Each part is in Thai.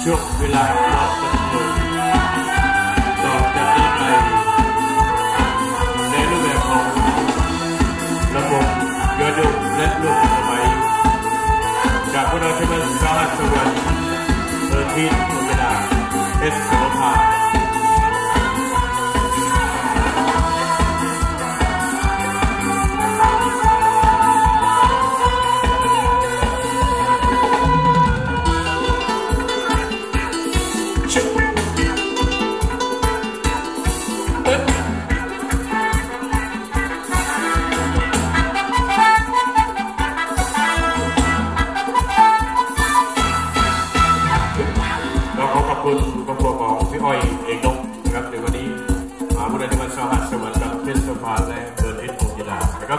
ช่วงเวลาเราจะดำเนินต่อจากนี้ไปในรูปแบบของระบบย้อนยุคและรูปสมัยจากพวกเราจะเป็นสหัสสวรรค์เปิดที่ทุกเวลาเอสโสภาคุณครอบครัวของพี่อ้อยเอกนกนะครับในวันนี้ผู้ใดที่มาสหัสสวรรค์กับเทศบาลและเปิดทิศภูมิดานะครับ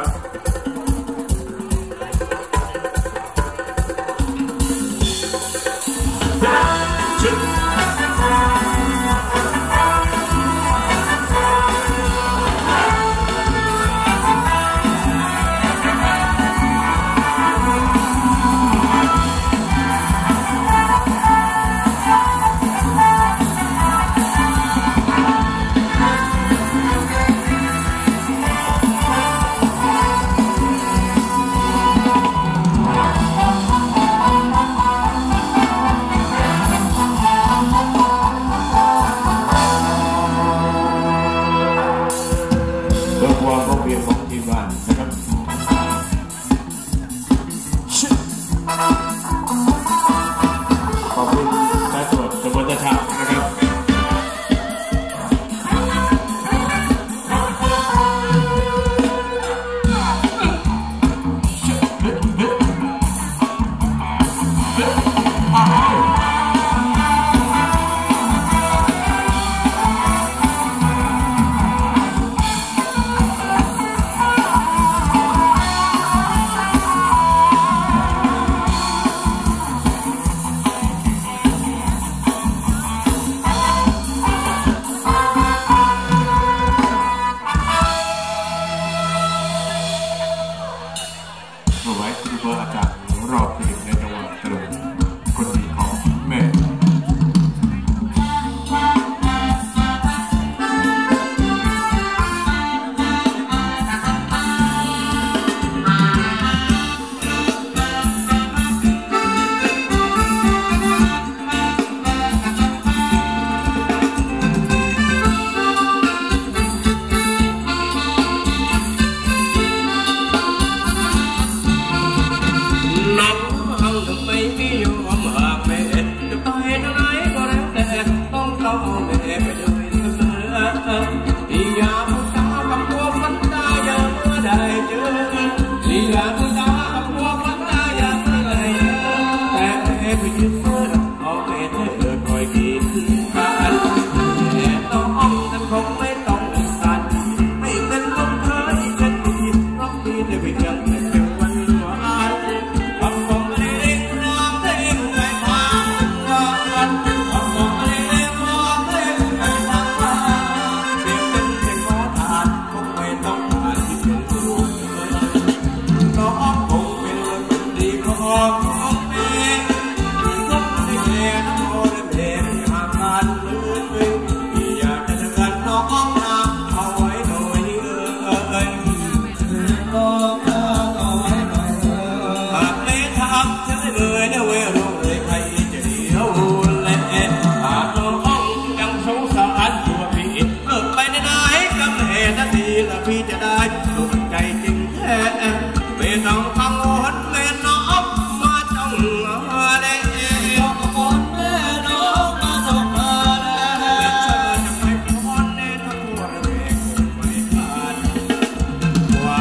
พี่จะได้สุขใจจริงแท้ไม่ต้องกังวลแม่น้องมาจ้องอะไรต้องกังวลแม่น้องมาจ้องอะไรจะไม่พ้นในทั้งวันเองไม่ขาดว่า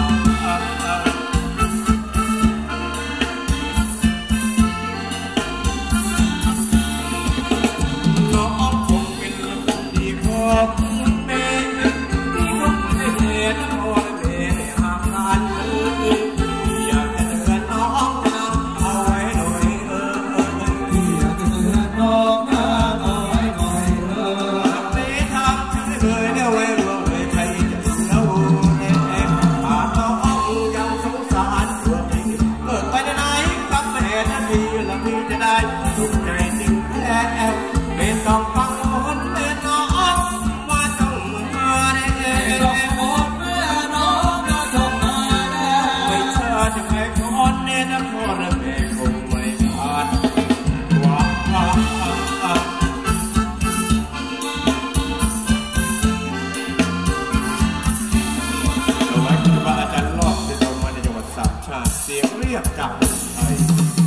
น้องคงเป็นคนดีของแม่สุขใจจริงแท้ท้ไม่ต้องกังวลแม่น้องว่าต้องมาแน่ไม่ต้องกังวลแม่น้องว่าต้องมาแน่ไม่เชื่อจะไปคนแน่นะพ่อและแม่คงไม่ขาดว่าเอาไว้คือว่าอาจารย์รอบจะลงมาในจังหวัดสามชาติเสียงเรียกจากไทย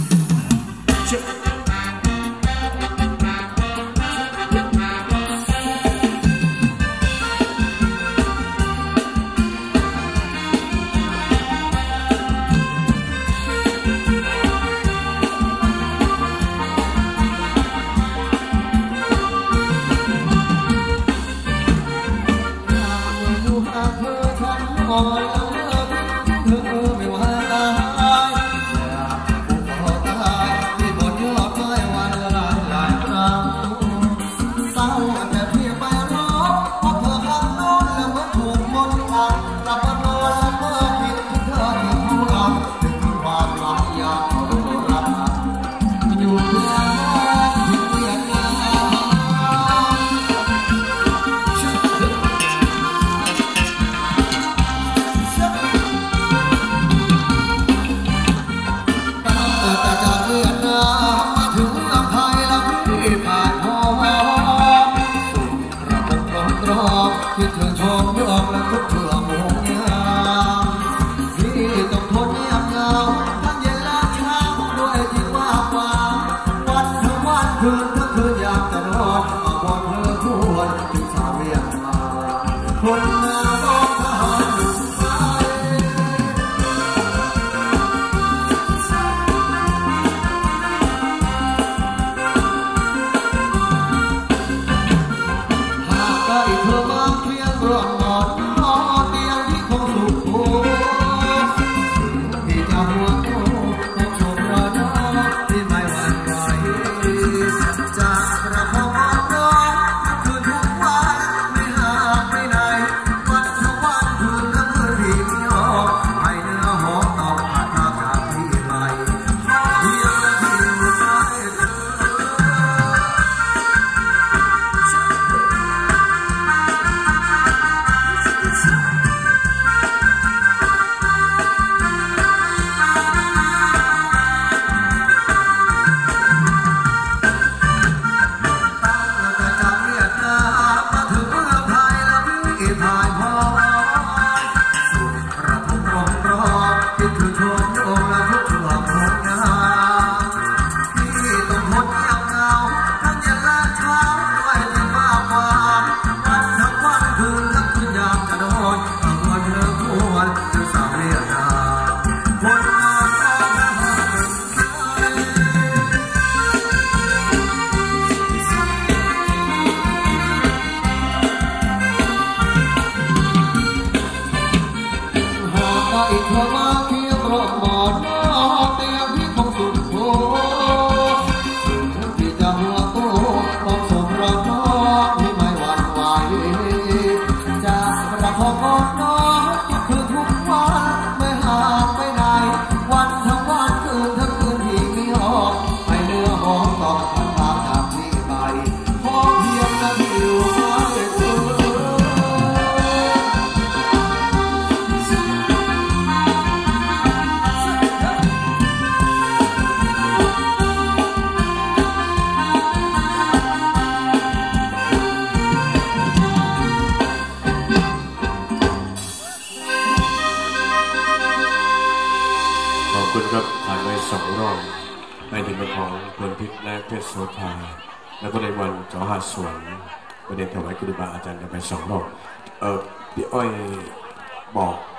แล้วก็ในวันจอหาสวนประเด็นถวายครูบาอาจารย์กันไป2 รอบพี่อ้อยบอก